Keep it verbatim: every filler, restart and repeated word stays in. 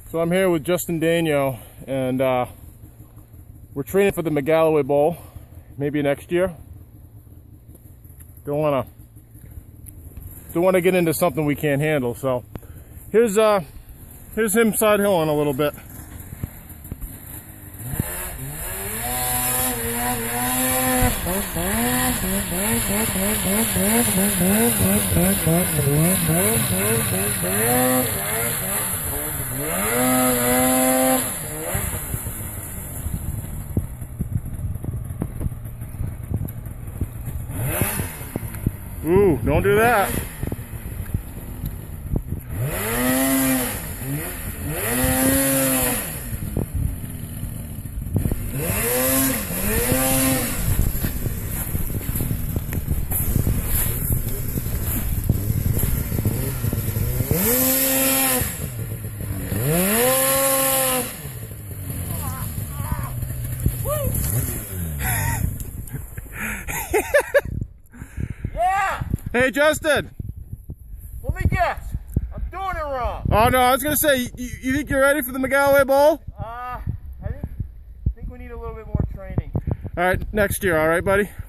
So I'm here with Justin Daniel, and uh, we're training for the McGalloway Bowl, maybe next year. Don't wanna, don't wanna get into something we can't handle. So here's uh, here's him side hilling a little bit. Ooh, don't do that. Hey Justin! Let me guess. I'm doing it wrong. Oh no, I was gonna say, you, you think you're ready for the McGalloway Bowl? Uh, I think, I think we need a little bit more training. Alright, next year, alright buddy?